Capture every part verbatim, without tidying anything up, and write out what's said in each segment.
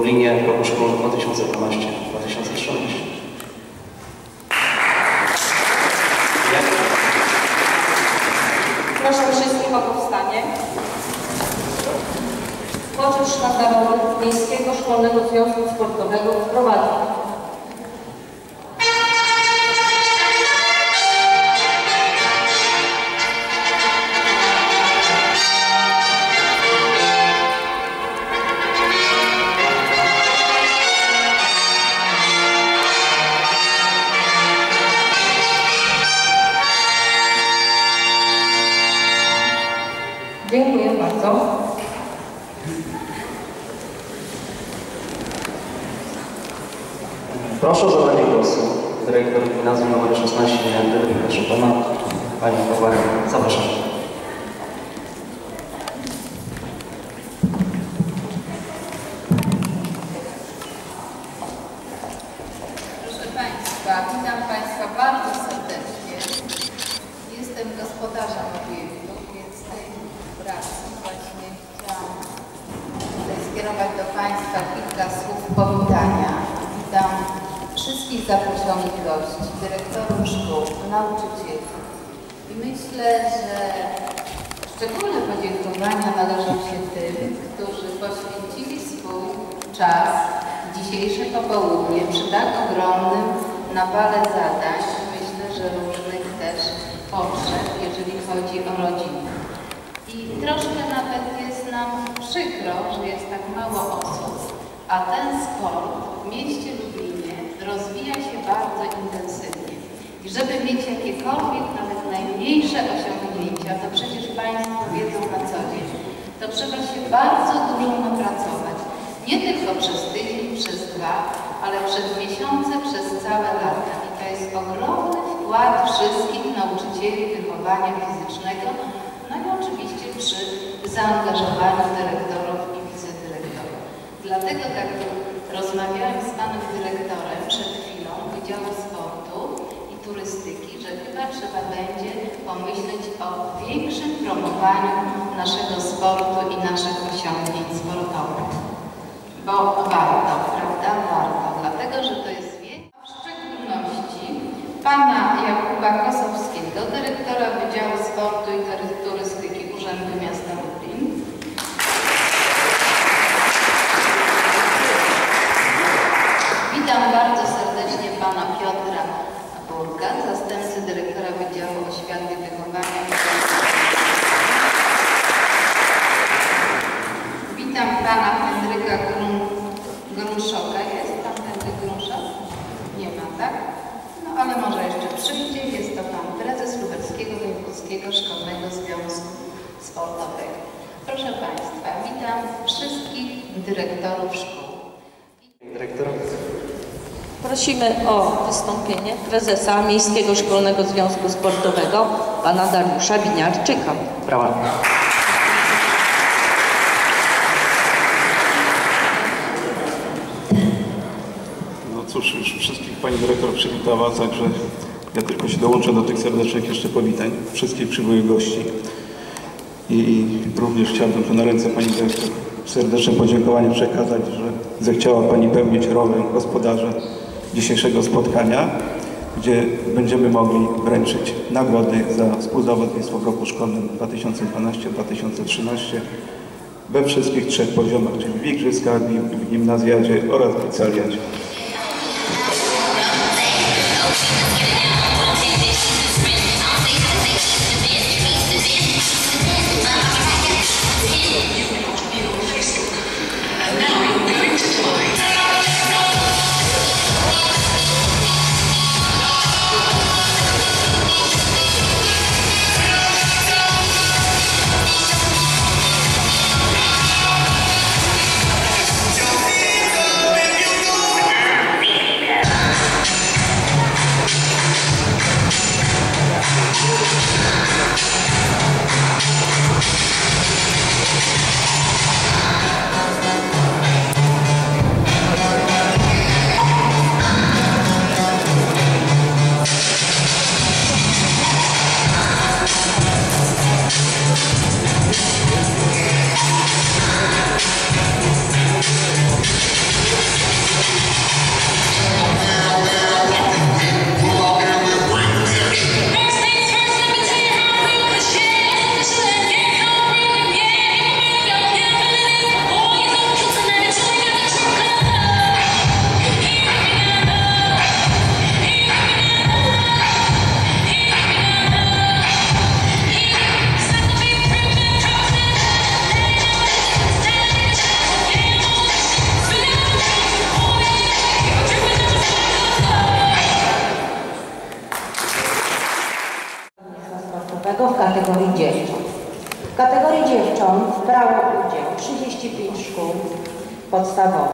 Lublinie w roku szkolnym dwa tysiące dwunastym dwa tysiące trzynastym. Proszę wszystkich o powstanie. Poczet sztandarowy Miejskiego Szkolnego Związku Sportowego wprowadza. Dziękuję bardzo. Proszę o zabranie głosu dyrektor gimnazjum numer szesnaście Leandry, proszę pana, panią Barbarę. Zapraszam. Proszę Państwa, witam Państwa bardzo serdecznie. Jestem gospodarzem obiektu, więc tej pracy właśnie chciałam tutaj skierować do Państwa kilka słów powitania. Witam wszystkich zaproszonych gości, dyrektorów szkół, nauczycieli. I myślę, że szczególne podziękowania należą się tym, którzy poświęcili swój czas, dzisiejsze popołudnie przy tak ogromnym nawale zadań, myślę, że różnych też potrzeb, jeżeli chodzi o rodzinę. I troszkę nawet jest nam przykro, że jest tak mało osób, a ten sport w mieście Lublinie rozwija się bardzo intensywnie. I żeby mieć jakiekolwiek, nawet najmniejsze osiągnięcia, to przecież Państwo wiedzą na co dzień, to trzeba się bardzo dużo napracować. Nie tylko przez tydzień, przez dwa, ale przez miesiące, przez całe lata. I to jest ogromny wkład wszystkich nauczycieli wychowania fizycznego, no i oczywiście przy zaangażowaniu dyrektorów i wicedyrektorów. Dlatego tak rozmawiałam z panem dyrektorem przed chwilą Wydziału Sportu i Turystyki, że chyba trzeba będzie pomyśleć o większym promowaniu naszego sportu i naszych osiągnięć sportowych. Bo warto, prawda? Warto, dlatego że to jest wiek. W szczególności pana Jakuba Kosowskiego, dyrektora Wydziału Sportu i Turystyki Urzędu Miasta Lublin. Witam bardzo serdecznie pana Piotra Burka, zastępcę dyrektora Wydziału Oświaty i Wychowania. Witam pana Henryka Grun Grunszoka. Jest tam Henryk Grunszok? Nie ma, tak? No ale może jeszcze przyjdzie. Jest to pan prezes Lubelskiego Wojewódzkiego Szkolnego Związku Sportowego. Proszę Państwa, witam wszystkich dyrektorów szkół. Dyrektor. Prosimy o wystąpienie prezesa Miejskiego Szkolnego Związku Sportowego, pana Dariusza Winiarczyka. Brawa. No cóż, już wszystkich pani dyrektor przywitała, także ja tylko się dołączę do tych serdecznych jeszcze powitań wszystkich przybyłych gości. I również chciałbym tu na ręce pani dyrektor serdeczne podziękowanie przekazać, że zechciała pani pełnić rolę gospodarza dzisiejszego spotkania, gdzie będziemy mogli wręczyć nagrody za współzawodnictwo w roku szkolnym dwa tysiące dwunastym dwa tysiące trzynastym we wszystkich trzech poziomach, czyli w igrzyskach, w gimnazjadzie oraz w licealiadzie. sportowego w kategorii dziewcząt. W kategorii dziewcząt brało udział trzydzieści pięć szkół podstawowych.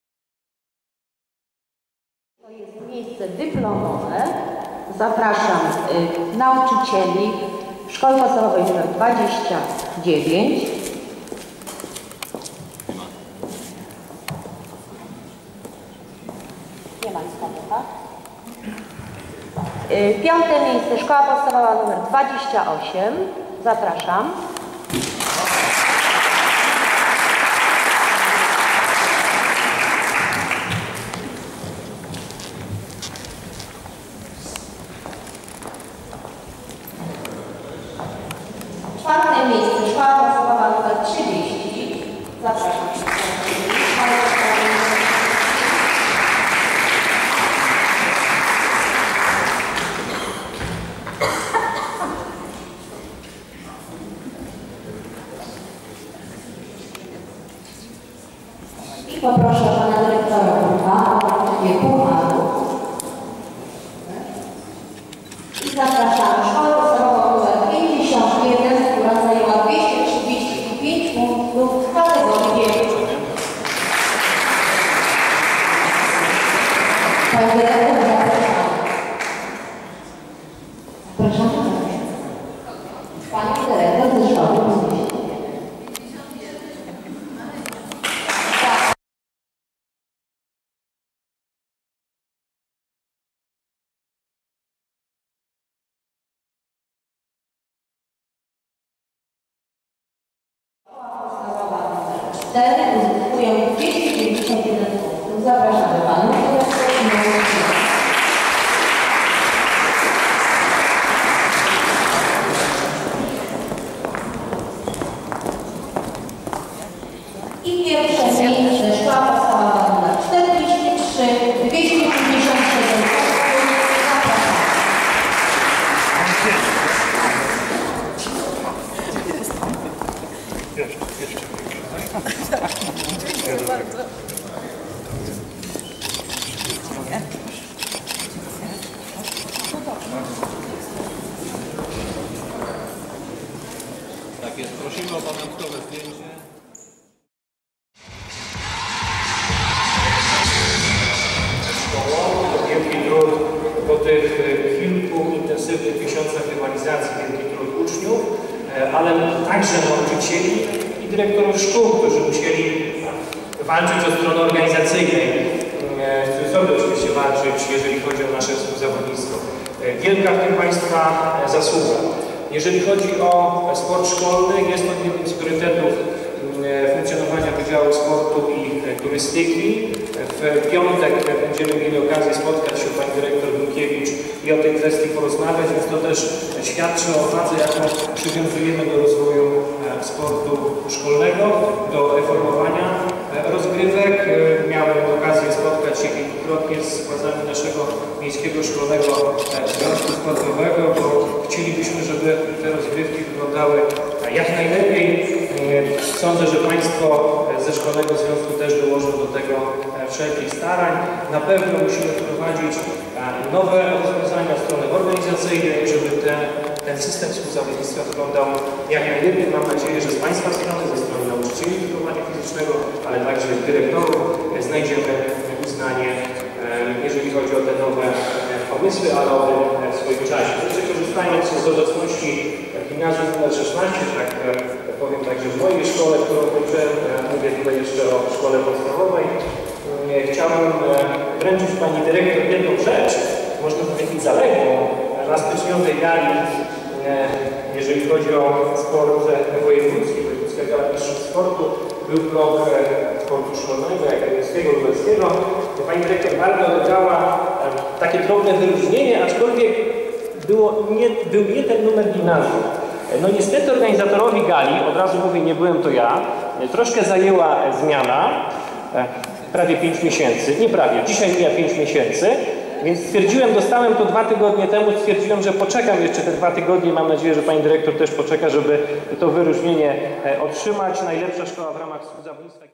To jest miejsce dyplomowe. Zapraszam y, nauczycieli Szkoły Podstawowej nr dwadzieścia dziewięć. Nie ma nic, tak? Y, piąte miejsce Szkoła Podstawowa nr dwadzieścia osiem. Zapraszam. Czwarte miejsce Szkoła Podstawowa nr trzydzieści. Zapraszam. I poproszę pana dyrektora Kurwa o wręczenie pucharu. I zapraszamy Szkołę Podstawową nr pięćdziesiąt jeden, która zajęła dwieście trzydzieści pięć punktów w kategorii dziewcząt. Pani dyrektor, zapraszamy. Zapraszamy. Pani dyrektor ze szkoły podniesie. cztery uzyskują dwieście pięćdziesiąt jeden punktów. Zapraszamy panu dyrektora i nauczyciela. I pierwsze miejsce Szkoła Podstawowa nr czterdzieści trzy, dwieście pięćdziesiąt siedem punktów. Zapraszamy. Dziękuję bardzo. Tak jest, prosimy o pamiątkowe zdjęcie. Szkołą, to wielki trud po tych kilku intensywnych miesiącach rywalizacji, wielki trud uczniów, ale także nauczycieli i dyrektorów szkół, którzy musieli walczyć od strony organizacyjnej, w cudzysłowie oczywiście walczyć, jeżeli chodzi o nasze współzawodnictwo. Wielka w tym Państwa zasługa. Jeżeli chodzi o sport szkolny, jest to jednym z priorytetów funkcjonowania Wydziału Sportu i Turystyki. W piątek będziemy mieli okazję spotkać się Pani Dyrektor Bunkiewicz i o tej kwestii porozmawiać, więc to też świadczy o wadze, jaką przywiązujemy do rozwoju sportu szkolnego, do reformowania rozgrywek. Miałem okazję spotkać się kilkukrotnie z władzami naszego Miejskiego Szkolnego Związku Sportowego, bo chcielibyśmy, żeby te rozgrywki wyglądały jak najlepiej. Sądzę, że Państwo ze Szkolnego Związku też dołożą do tego wszelkich starań. Na pewno musimy wprowadzić nowe rozwiązania w strony organizacyjnej, żeby ten, ten system współzawodnictwa wyglądał jak najlepiej. Mam nadzieję, że z Państwa strony, ze strony nauczycieli wychowania fizycznego, ale także dyrektorów znajdziemy uznanie, jeżeli chodzi o te nowe pomysły, ale o tym w swoim czasie. Jeszcze korzystając z obecności gimnazjum numer szesnaście, tak powiem także w mojej szkole, którą kończyłem, mówię tutaj jeszcze o szkole podstawowej, chciałbym wręczyć Pani Dyrektor jedną rzecz, można powiedzieć zaległą, na styczniowej gali, jeżeli chodzi o sport wojewódzki, wojewódzka gala mistrzów sportu, był blok sportu szkolnego, akademickiego, lubelskiego. Pani Dyrektor bardzo odegrała takie drobne wyróżnienie, aczkolwiek było nie, był nie ten numer gimnazjum. No niestety organizatorowi gali, od razu mówię, nie byłem to ja, troszkę zajęła zmiana, prawie pięć miesięcy, nie prawie, dzisiaj mija pięć miesięcy, więc stwierdziłem, dostałem to dwa tygodnie temu, stwierdziłem, że poczekam jeszcze te dwa tygodnie, mam nadzieję, że Pani Dyrektor też poczeka, żeby to wyróżnienie otrzymać. Najlepsza szkoła w ramach współzawodnictwa.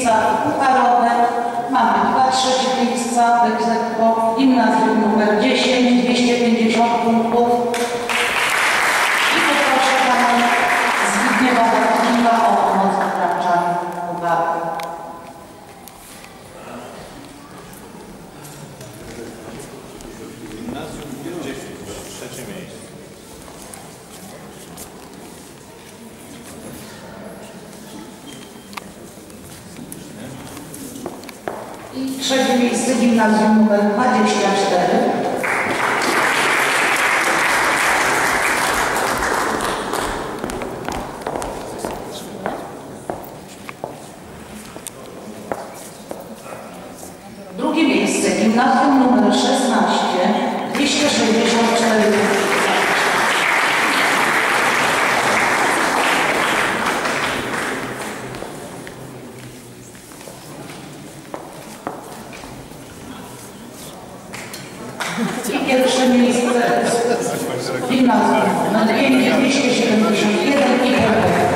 miejsca pucharowe. Mamy dwa trzecie miejsca w egzekwo, gimnazjum numer dziesięć, dwieście pięćdziesiąt punktów. I poproszę Pana Zbigniewa Bartnika o pomoc w wręczaniu pucharu. Gimnazjum dziesięć, trzecie miejsce. I trzecie miejsce gimnazjum numer dwadzieścia cztery. Drugie miejsce gimnazjum numer szesnaście, dwieście sześćdziesiąt cztery. I pierwsze miejsce gimnazjum na dwieście siedemdziesiąt jeden i Herbeck.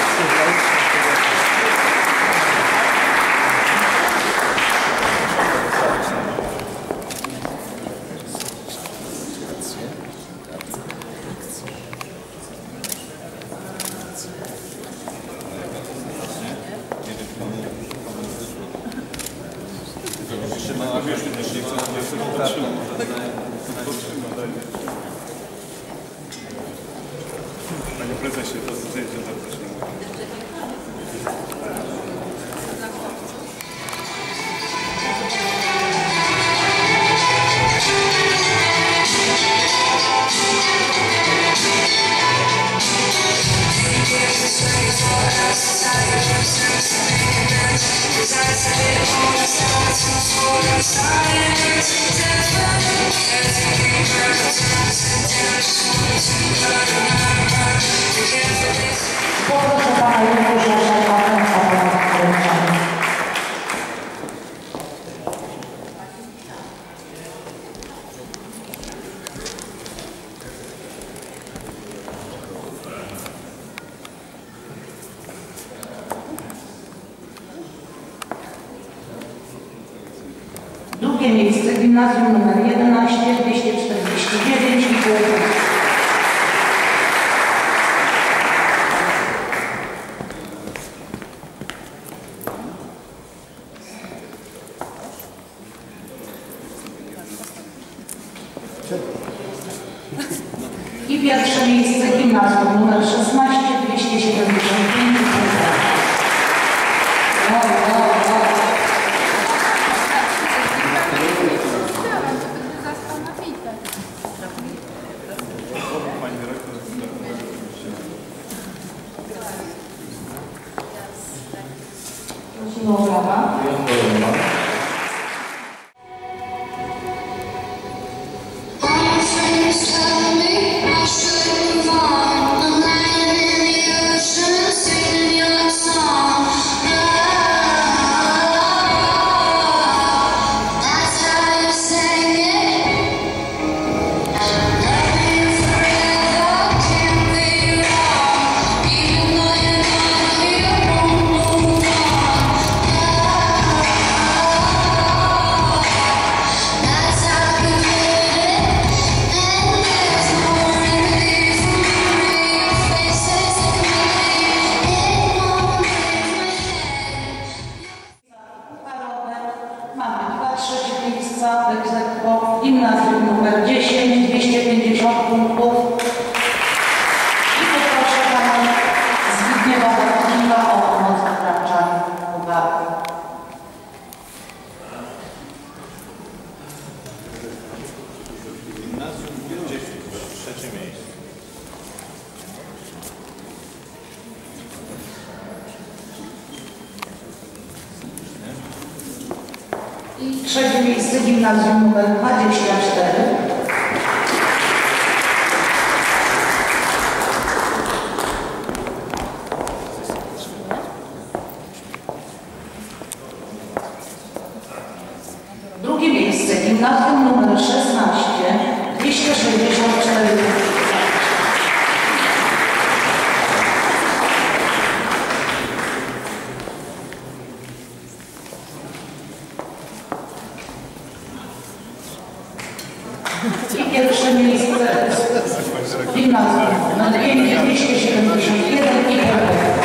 Panie prezesie, to zdjęcie zapraszam. Poproszę Pana Juliusza Szajmata o pomoc w wręczaniu. Drugie miejsce gimnazjum numer jedenaście, dwieście czterdzieści dziewięć i pół. I pierwsze miejsce gimnazjum numer szesnaście, dwieście siedemdziesiąt pięć. No, no, no. Prosimy o brawa. W egzekwo gimnazjum numer dziesięć, dwieście pięćdziesiąt punktów. I poproszę Pana Zbigniewa Bartnika o pomoc w wręczaniu pucharu. Gimnazjum dziesięć, trzecie miejsce. I trzecie miejsce gimnazjum numer dwadzieścia cztery. Drugie miejsce gimnazjum numer szesnaście, dwieście sześćdziesiąt cztery. Gimnazjum nr pięć dwieście siedemdziesiąt jeden i P.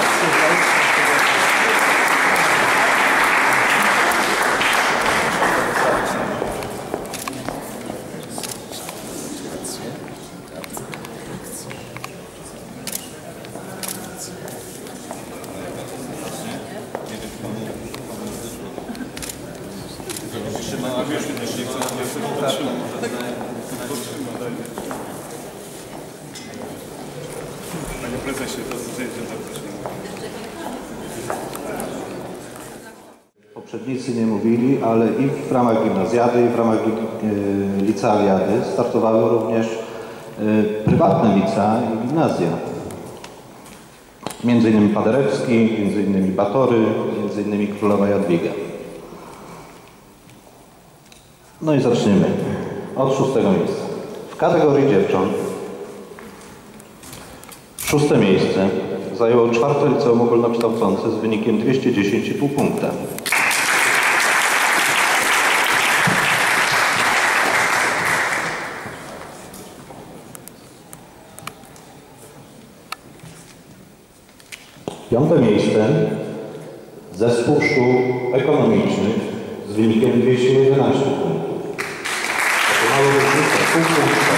Panie prezesie, to zdjęcie zaprosimy. Poprzednicy nie mówili, ale i w ramach gimnazjady, i w ramach licealiady startowały również prywatne licea i gimnazja. Między innymi Paderewski, między innymi Batory, między innymi Królowa Jadwiga. No i zaczniemy od szóstego miejsca. W kategorii dziewcząt szóste miejsce zajęło czwarte liceum ogólnokształcące z wynikiem dwieście dziesięć i pół punkta. Piąte miejsce Zespół Szkół Ekonomicznych z wynikiem dwieście jedenaście punktów. To mało różnica, pół punkta.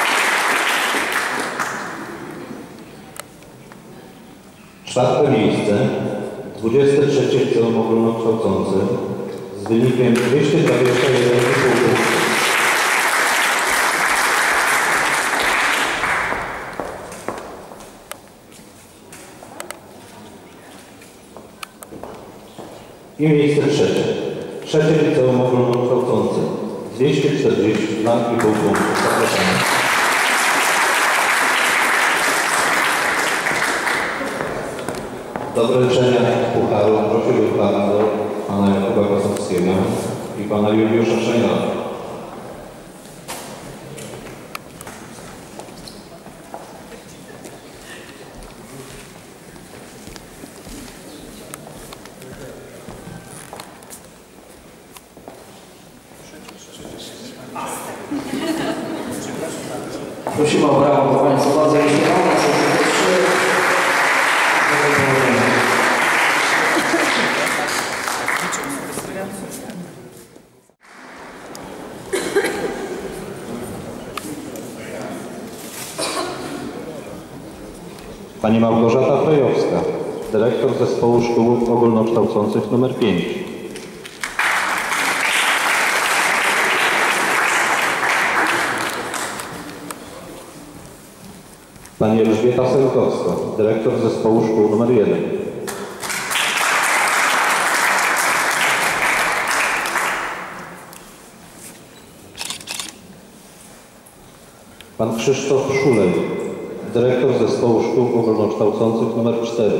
Czwarte miejsce dwudzieste trzecie Liceum Ogólnokształcące z wynikiem dwieście dwadzieścia jeden i pół punktu. I miejsce trzecie. Trzecie Liceum Ogólnokształcące dwieście czterdzieści dwa i pół punktu. Zapraszamy. Do wręczenia pucharu prosiłbym pana do pana Jakuba Kosowskiego i pana Juliusza Szajnora. Prosimy o brawo, bo Państwo bardzo liczne. Pani Małgorzata Frejowska, dyrektor Zespołu Szkół Ogólnokształcących nr pięć. Pani Elżbieta Selkowska, dyrektor Zespołu Szkół nr jeden. Pan Krzysztof Szulej, dyrektor Zespołu Szkół Ogólnokształcących nr cztery.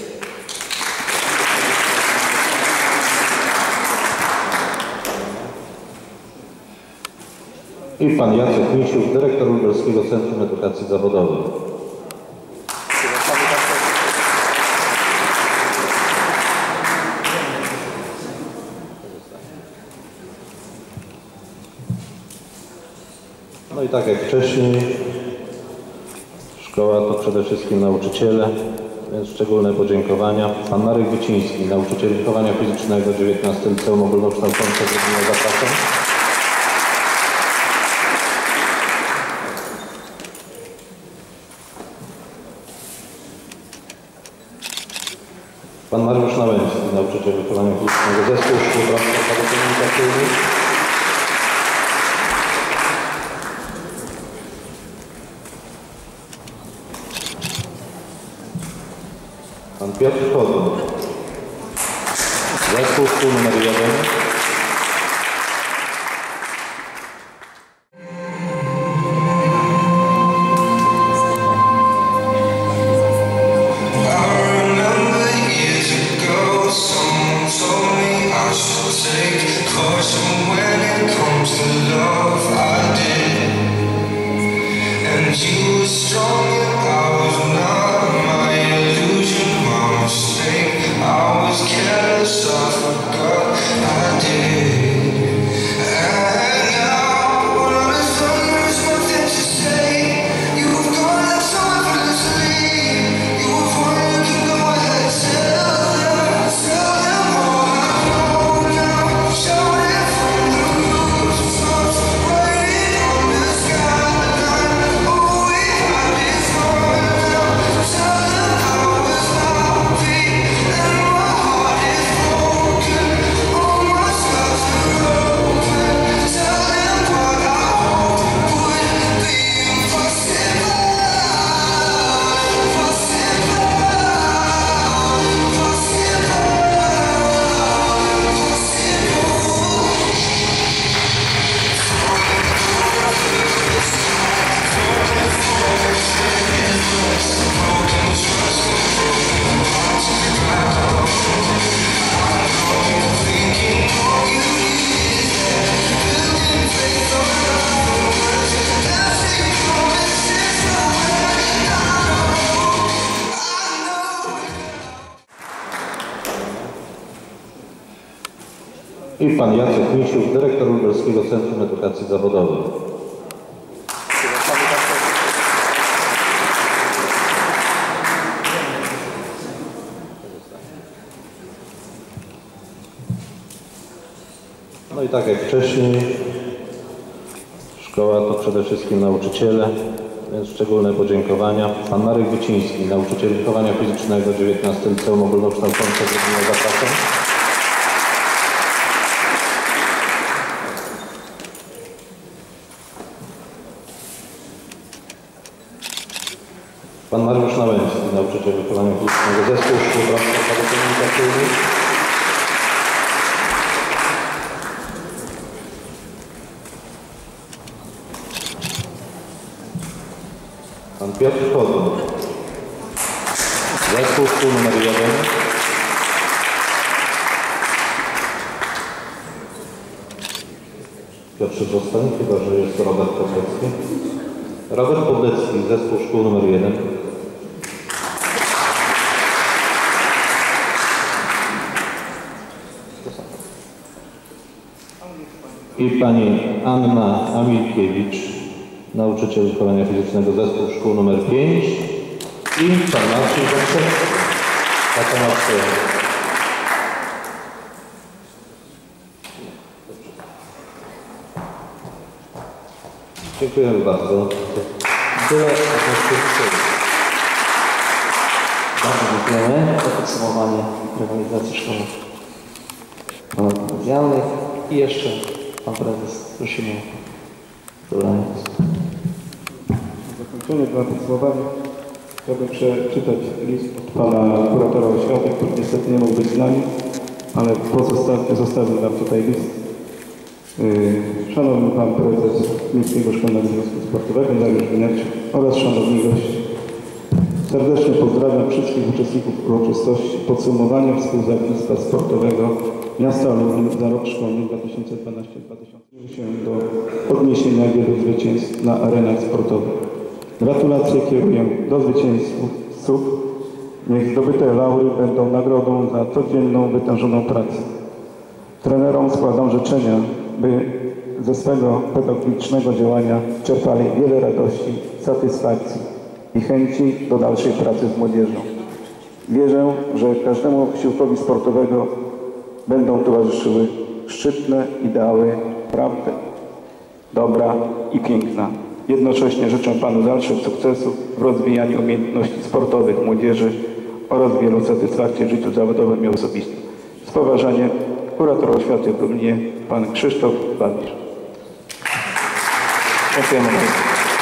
I pan Jacek Misiuk, dyrektor Lubelskiego Centrum Edukacji Zawodowej. No i tak jak wcześniej, szkoła to przede wszystkim nauczyciele, więc szczególne podziękowania. Pan Marek Wyciński, nauczyciel wychowania fizycznego, dziewiętnaste Liceum Ogólnokształcące, zapraszam. Pan Mariusz Nałęcki, nauczyciel wychowania fizycznego, Zespół Szkół Komunikacyjnych. Pan Piotr Chodny, Zespół Szkół nr jeden. You've i pan Jacek Misiuk, dyrektor Lubelskiego Centrum Edukacji Zawodowej. No i tak jak wcześniej, szkoła to przede wszystkim nauczyciele, więc szczególne podziękowania. Pan Marek Wyciński, nauczyciel wychowania fizycznego, dziewiętnaste Liceum Ogólnokształcące, zapraszam. Pan Mariusz Nałęcki, nauczyciel wychowania fizycznego, zespół szkół komunikacyjnych. Pan Piotr Chodon, zespół szkół numer jeden. Piotrze zostań, chyba że jest Robert Podlecki. Robert Podlecki, zespół szkół numer jeden. I pani Anna Amilkiewicz, nauczyciel wychowania fizycznego, zespół szkół numer pięć. I pan Marcin Wączewski, patronacja. Dziękujemy bardzo. Tyle Bardzo dziękujemy za podsumowanie rywalizacji szkoły ponadgimnazjalnych. I jeszcze pan prezes, prosimy o zabranie głosu. Na zakończenie dla podsumowania chciałbym przeczytać list od pana kuratora oświaty, który niestety nie mógł być z nami, ale pozostawił, zostawił nam tutaj list. Yy, Szanowny Pan Prezes Miejskiego Szkolnego Związku Sportowego Dariusz Winecz oraz szanowni goście. Serdecznie pozdrawiam wszystkich uczestników uroczystości podsumowania współzawodnictwa sportowego miasta Lublin za rok szkolny dwa tysiące dwunasty dwa tysiące trzynaście się do odniesienia wielu zwycięstw na arenach sportowych. Gratulacje kieruję do zwycięzców. Niech zdobyte laury będą nagrodą za codzienną, wytężoną pracę. Trenerom składam życzenia, by ze swego pedagogicznego działania czerpali wiele radości, satysfakcji i chęci do dalszej pracy z młodzieżą. Wierzę, że każdemu wysiłkowi sportowego będą towarzyszyły szczytne ideały prawdy, dobra i piękna. Jednocześnie życzę Panu dalszych sukcesów w rozwijaniu umiejętności sportowych młodzieży oraz wielu satysfakcji w życiu zawodowym i osobistym. Z poważaniem, kurator oświaty w Lublinie, Pan Krzysztof Babisz. Dziękujemy bardzo.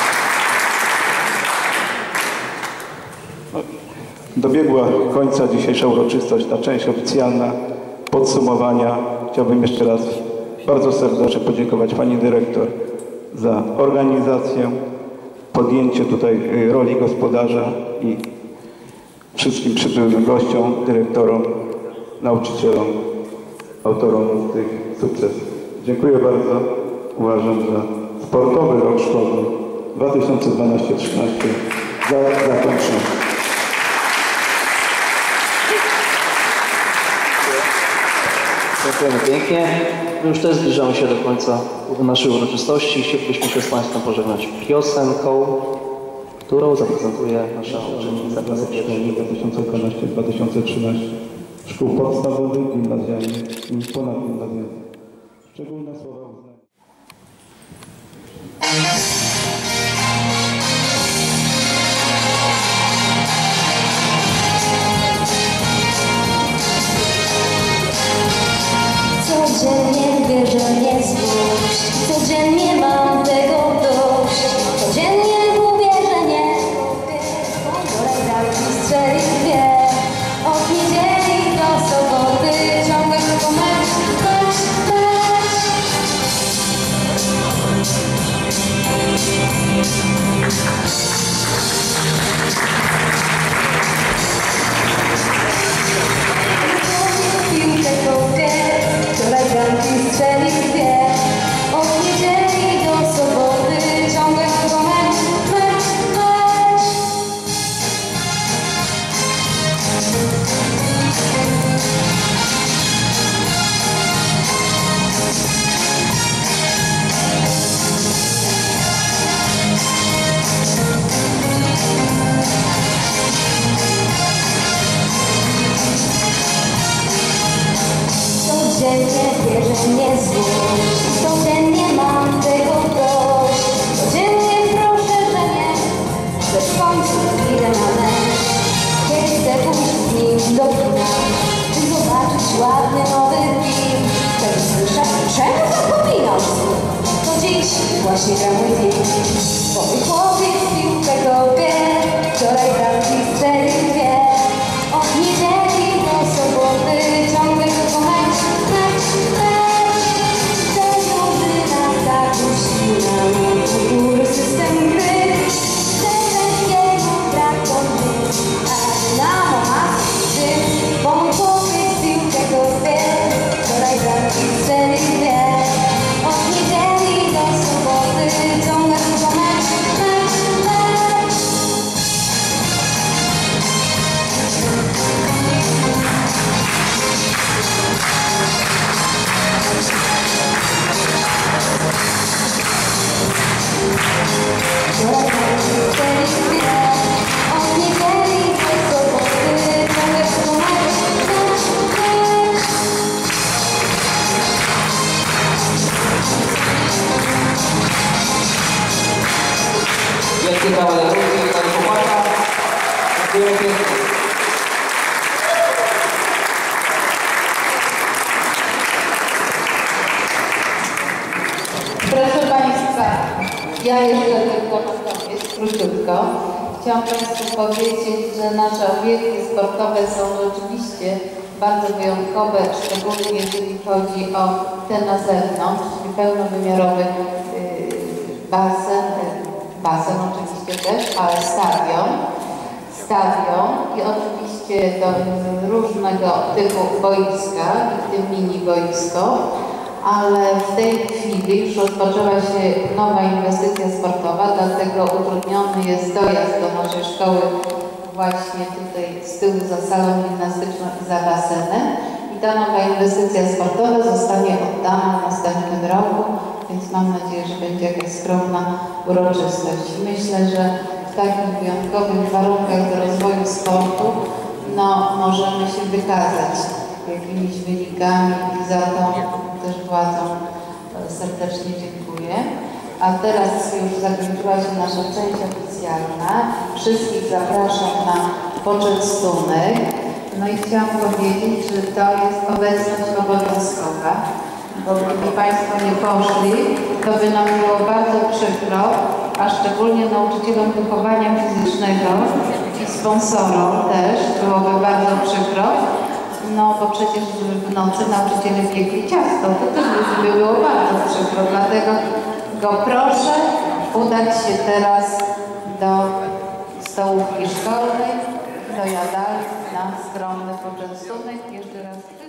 Dobiegła końca dzisiejsza uroczystość, ta część oficjalna podsumowania. Chciałbym jeszcze raz bardzo serdecznie podziękować Pani Dyrektor za organizację, podjęcie tutaj roli gospodarza i wszystkim przybyłym gościom, dyrektorom, nauczycielom, autorom tych sukcesów. Dziękuję bardzo. Uważam, że sportowy rok szkolny dwa tysiące dwunasty trzynaście za zakończony. Dziękujemy pięknie. My już też zbliżamy się do końca naszej uroczystości. Chcielibyśmy się z Państwem pożegnać piosenką, którą zaprezentuje nasza uczennica klasy pierwszej dwa tysiące dwunasty dwa tysiące trzynaście szkół podstawowych, gimnazjalnych i ponadgimnazjalnych. Szczególne słowa uznania. Codziennie wierzę nie złość, codziennie mam tego dość. Codziennie mówię, że nie lubię, spojrzę dałki strzeli dwie. Od niedzieli do soboty ciągle tylko mecz, mecz, mecz. Ludzi, pani Chłopaka. Dziękuję pięknie. Proszę Państwa, ja jeszcze tylko powiem króciutko. Chciałam Państwu powiedzieć, że nasze obiekty sportowe są rzeczywiście bardzo wyjątkowe, szczególnie jeżeli chodzi o te na zewnątrz, czyli pełnowymiarowy yy, basen, yy, basen oczywiście też, ale stadion, stadion i oczywiście do różnego typu boiska, w tym mini boisko. Ale w tej chwili już rozpoczęła się nowa inwestycja sportowa, dlatego utrudniony jest dojazd do naszej szkoły właśnie tutaj z tyłu za salą gimnastyczną i za basenem. I ta nowa inwestycja sportowa zostanie oddana w następnym roku, więc mam nadzieję, że będzie jakaś skromna uroczystość. Myślę, że w takich wyjątkowych warunkach do rozwoju sportu no, możemy się wykazać jakimiś wynikami i za to też władzom serdecznie dziękuję. A teraz już zakończyła się nasza część oficjalna. Wszystkich zapraszam na poczęstunek. No i chciałam powiedzieć, że to jest obecność obowiązkowa, bo gdyby Państwo nie poszli, to by nam było bardzo przykro, a szczególnie nauczycielom wychowania fizycznego i sponsorom też byłoby bardzo przykro. No bo przecież w nocy nauczyciele piekli ciasto, to też by było bardzo przykro, dlatego go proszę udać się teraz do stołówki szkolnej, do jadalni na skromny poczęstunek. Jeszcze raz